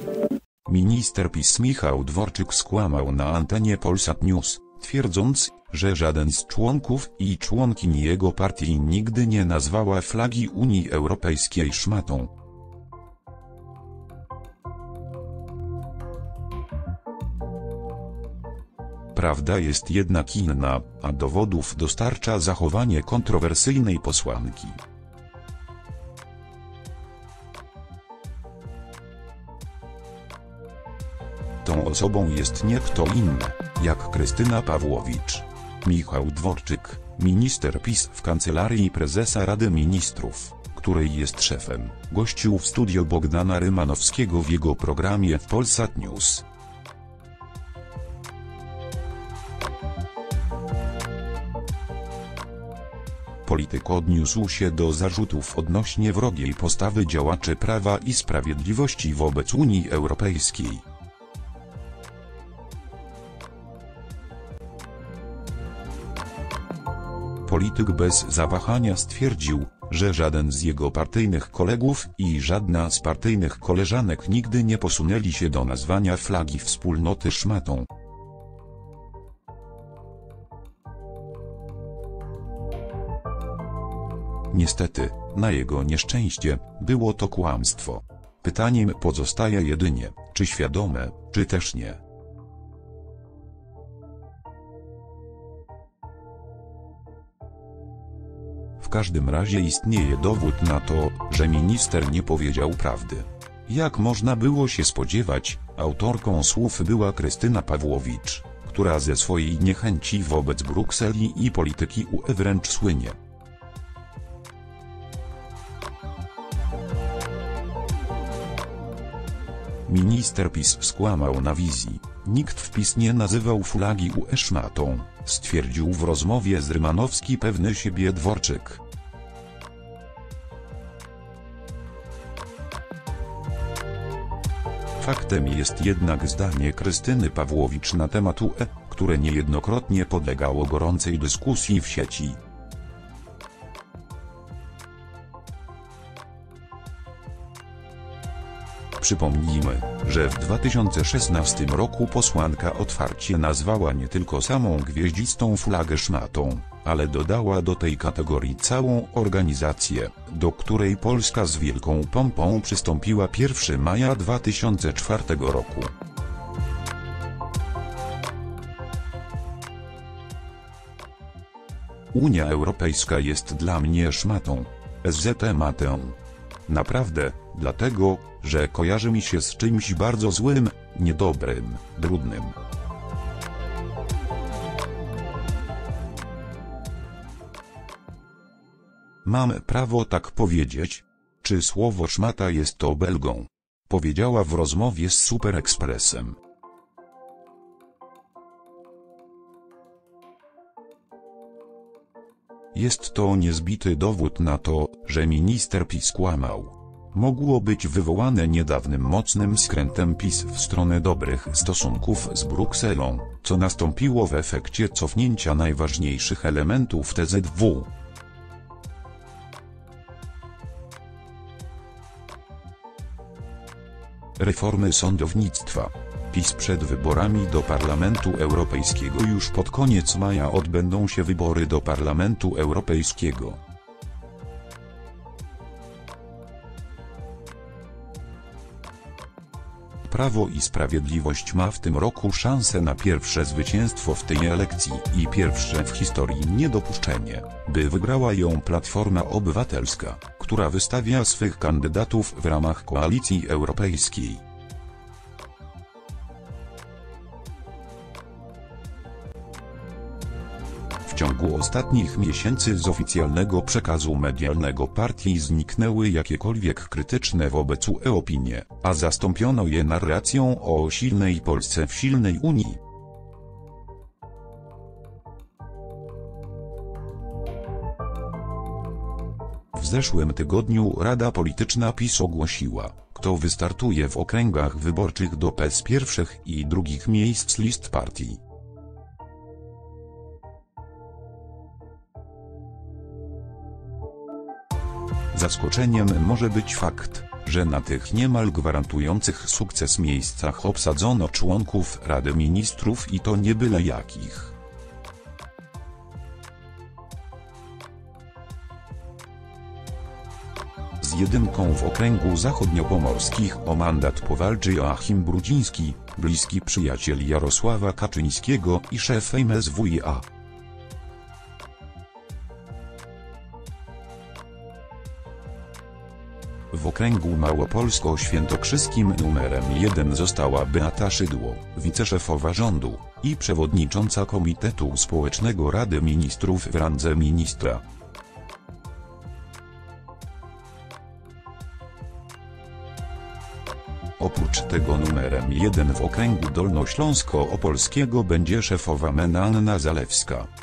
Minister PiS Michał Dworczyk skłamał na antenie Polsat News, twierdząc, że żaden z członków i członkiń jego partii nigdy nie nazwała flagi Unii Europejskiej szmatą. Prawda jest jednak inna, a dowodów dostarcza zachowanie kontrowersyjnej posłanki. Tą osobą jest nie kto inny, jak Krystyna Pawłowicz. Michał Dworczyk, minister PiS w Kancelarii Prezesa Rady Ministrów, której jest szefem, gościł w studio Bogdana Rymanowskiego w jego programie w Polsat News. Polityk odniósł się do zarzutów odnośnie wrogiej postawy działaczy Prawa i Sprawiedliwości wobec Unii Europejskiej. Polityk bez zawahania stwierdził, że żaden z jego partyjnych kolegów i żadna z partyjnych koleżanek nigdy nie posunęli się do nazwania flagi wspólnoty szmatą. Niestety, na jego nieszczęście, było to kłamstwo. Pytaniem pozostaje jedynie, czy świadome, czy też nie. W każdym razie istnieje dowód na to, że minister nie powiedział prawdy. Jak można było się spodziewać, autorką słów była Krystyna Pawłowicz, która ze swojej niechęci wobec Brukseli i polityki UE wręcz słynie. Minister PiS skłamał na wizji. Nikt w PiS nie nazywał flagi UE szmatą, stwierdził w rozmowie z Rymanowski pewny siebie Dworczyk. Faktem jest jednak zdanie Krystyny Pawłowicz na temat UE, które niejednokrotnie podlegało gorącej dyskusji w sieci. Przypomnijmy, że w 2016 roku posłanka otwarcie nazwała nie tylko samą gwieździstą flagę szmatą, ale dodała do tej kategorii całą organizację, do której Polska z wielką pompą przystąpiła 1 maja 2004 roku. Unia Europejska jest dla mnie szmatą. SZT matę. Naprawdę, dlatego, że kojarzy mi się z czymś bardzo złym, niedobrym, brudnym. Mam prawo tak powiedzieć? Czy słowo szmata jest obelgą? Powiedziała w rozmowie z Super Expressem. Jest to niezbity dowód na to, że minister PiS kłamał. Mogło być wywołane niedawnym mocnym skrętem PiS w stronę dobrych stosunków z Brukselą, co nastąpiło w efekcie cofnięcia najważniejszych elementów TZW. Reformy sądownictwa. PiS przed wyborami do Parlamentu Europejskiego. Już pod koniec maja odbędą się wybory do Parlamentu Europejskiego. Prawo i Sprawiedliwość ma w tym roku szansę na pierwsze zwycięstwo w tej elekcji i pierwsze w historii niedopuszczenie, by wygrała ją Platforma Obywatelska, która wystawia swych kandydatów w ramach Koalicji Europejskiej. W ciągu ostatnich miesięcy z oficjalnego przekazu medialnego partii zniknęły jakiekolwiek krytyczne wobec UE opinie, a zastąpiono je narracją o silnej Polsce w silnej Unii. W zeszłym tygodniu Rada Polityczna PiS ogłosiła, kto wystartuje w okręgach wyborczych do PES pierwszych i drugich miejsc list partii. Zaskoczeniem może być fakt, że na tych niemal gwarantujących sukces miejscach obsadzono członków Rady Ministrów i to nie byle jakich. Z jedynką w okręgu zachodniopomorskich o mandat powalczy Joachim Brudziński, bliski przyjaciel Jarosława Kaczyńskiego i szef MSWiA. W okręgu małopolsko-świętokrzyskim numerem 1 została Beata Szydło, wiceszefowa rządu i przewodnicząca Komitetu Społecznego Rady Ministrów w randze ministra. Oprócz tego numerem 1 w okręgu dolnośląsko-opolskiego będzie szefowa Anna Zalewska.